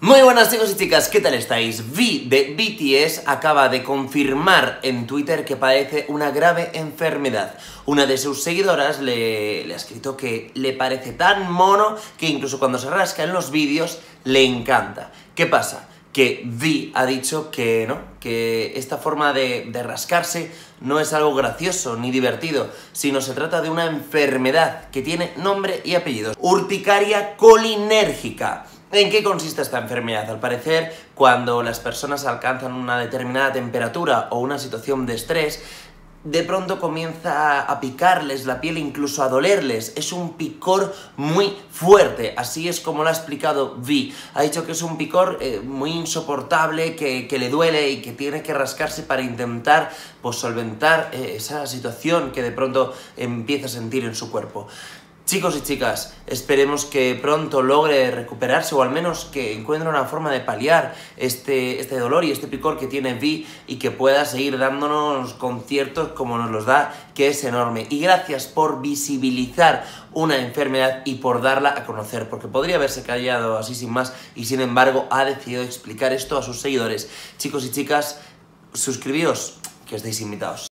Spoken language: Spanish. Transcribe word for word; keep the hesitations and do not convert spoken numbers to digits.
Muy buenas chicos y chicas, ¿qué tal estáis? V de B T S acaba de confirmar en Twitter que padece una grave enfermedad. Una de sus seguidoras le, le ha escrito que le parece tan mono que incluso cuando se rasca en los vídeos le encanta. ¿Qué pasa? Que V ha dicho que no, que esta forma de, de rascarse no es algo gracioso ni divertido, sino se trata de una enfermedad que tiene nombre y apellido. Urticaria colinérgica. ¿En qué consiste esta enfermedad? Al parecer, cuando las personas alcanzan una determinada temperatura o una situación de estrés, de pronto comienza a picarles la piel, incluso a dolerles. Es un picor muy fuerte, así es como lo ha explicado V. Ha dicho que es un picor eh, muy insoportable, que, que le duele y que tiene que rascarse para intentar pues, solventar eh, esa situación que de pronto empieza a sentir en su cuerpo. Chicos y chicas, esperemos que pronto logre recuperarse o al menos que encuentre una forma de paliar este, este dolor y este picor que tiene V y que pueda seguir dándonos conciertos como nos los da, que es enorme. Y gracias por visibilizar una enfermedad y por darla a conocer, porque podría haberse callado así sin más y sin embargo ha decidido explicar esto a sus seguidores. Chicos y chicas, suscribíos, que estáis invitados.